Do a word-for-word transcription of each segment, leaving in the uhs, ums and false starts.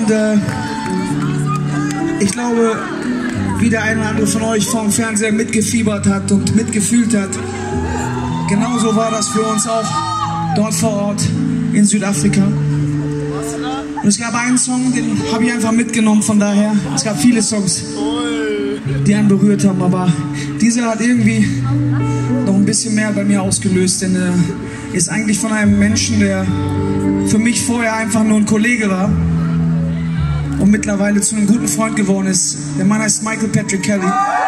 Und äh, ich glaube, wie der eine oder andere von euch vom Fernseher mitgefiebert hat und mitgefühlt hat, genauso war das für uns auch dort vor Ort in Südafrika. Und es gab einen Song, den habe ich einfach mitgenommen, von daher. Es gab viele Songs, die einen berührt haben, aber dieser hat irgendwie noch ein bisschen mehr bei mir ausgelöst, denn er ist eigentlich von einem Menschen, der für mich vorher einfach nur ein Kollege war und mittlerweile zu einem guten Freund geworden ist. Der Mann heißt Michael Patrick Kelly.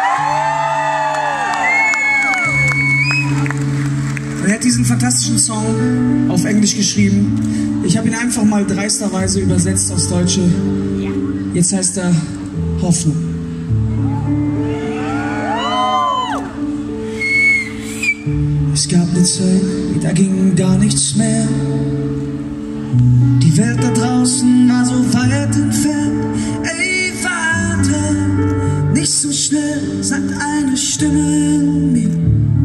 Er hat diesen fantastischen Song auf Englisch geschrieben. Ich habe ihn einfach mal dreisterweise übersetzt aufs Deutsche. Jetzt heißt er Hoffnung. Es gab eine Zeit, da ging gar nichts mehr. Die Welt da draußen war so weit entfernt. Ey, warte, nicht so schnell, sagt eine Stimme in mir.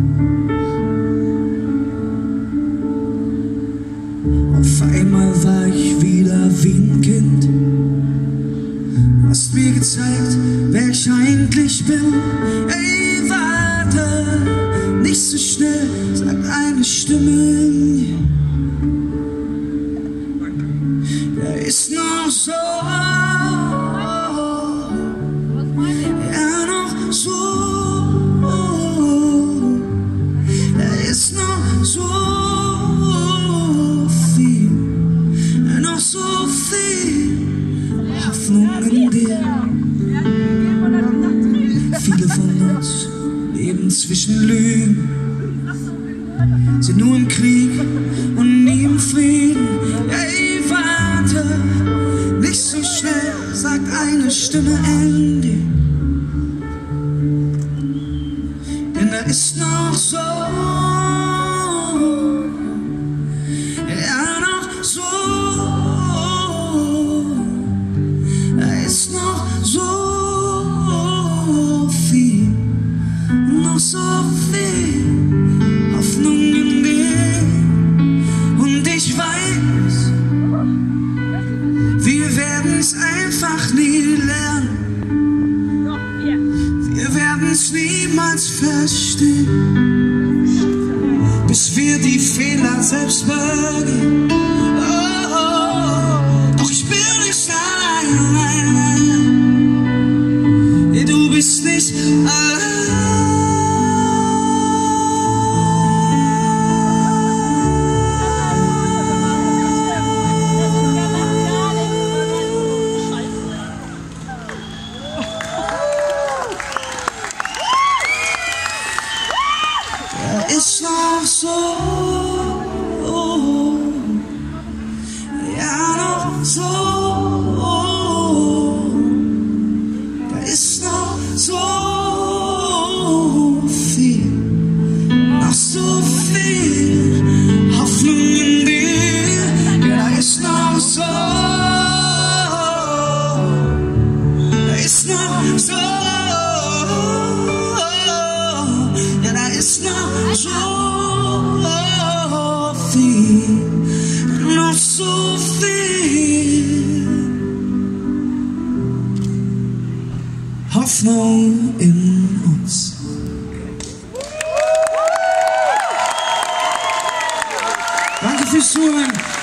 Auf einmal war ich wieder wie ein Kind. Hast mir gezeigt, wer ich eigentlich bin. Ey, warte, nicht so schnell, sagt eine Stimme in mir. Er ist noch so, ja noch so, er ist noch so viel, noch so viel Hoffnung in dir. Viele von uns leben zwischen Lügen, sind nur im Krieg und nie im Frieden. Ey, warte, nicht so schnell, sagt eine Stimme in dir. Denn er ist noch so, ja noch so, er ist noch so viel, noch so viel Hoffnung in dir. Und ich weiß, wir werden's einfach nie lernen. Wir werden's niemals verstehen, bis wir die Fehler selbst begehen. Oh, oh, doch ich bin nicht allein. Du bist nicht allein. Er ist noch so, ja noch so, da ist noch so viel, noch so viel Hoffnung in dir. Ja, da ist noch so, da ist noch so. Ist noch so viel, noch so viel Hoffnung in uns. Danke fürs Zuhören.